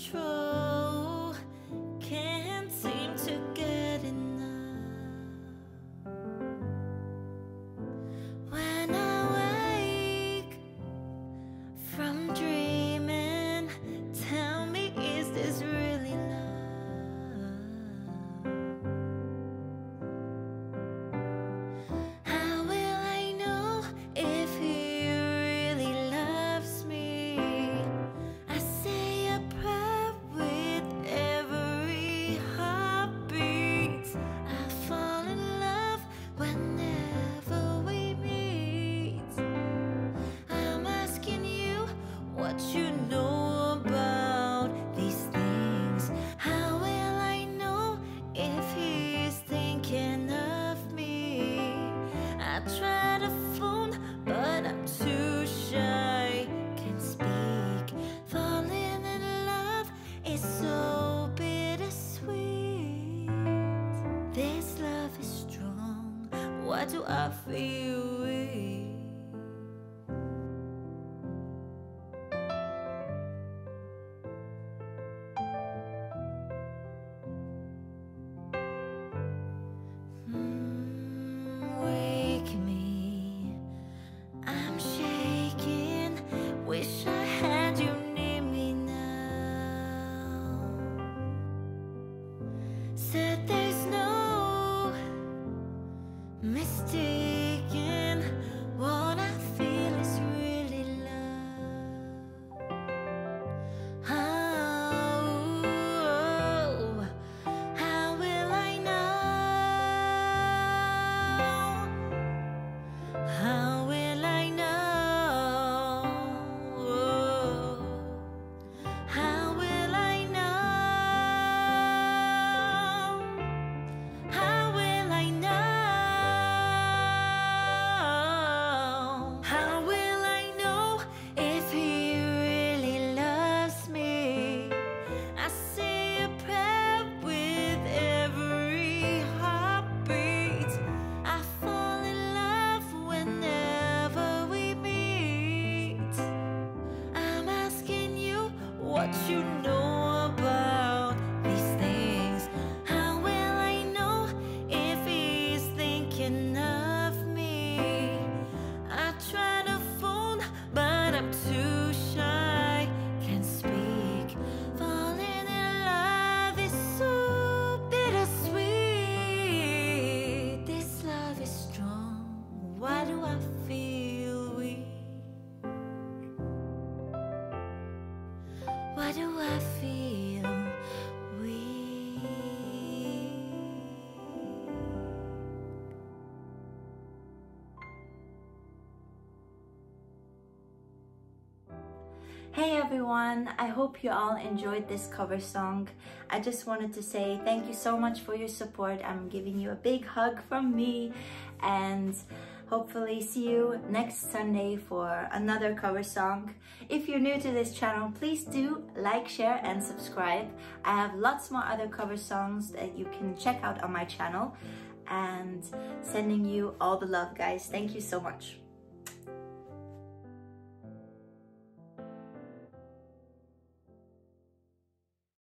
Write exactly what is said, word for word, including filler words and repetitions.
control, can't seem to get enough. When I wake from dreaming, tell me, is this really love? How will I know if he really loves me? I say a prayer with every heartbeat. I fall in love whenever we meet. I'm asking you what you know about these things. How will I know if he's thinking of me? I try to phone, but I'm too shy, can't speak. Falling in love is so bittersweet. This love is strong, why do I feel weak? Mm, wake me, I'm shaking, wish I had you near me now. Said there's no mistaking, what I feel is really love. Oh, how will I know? How will I know? How will I know? How will I know? How will I know if he really loves me? I say a prayer with every heartbeat. I fall in love whenever we meet. I'm asking you what you know about these things. How will I know if he's thinking of me? I try to phone, but I'm too shy, can't speak. Falling in love is so bittersweet. This love is strong, why do I feel weak? Why do I feel weak? Hey everyone, I hope you all enjoyed this cover song. I just wanted to say thank you so much for your support. I'm giving you a big hug from me, and hopefully see you next Sunday for another cover song. If you're new to this channel, please do like, share and subscribe. I have lots more other cover songs that you can check out on my channel, and sending you all the love, guys. Thank you so much.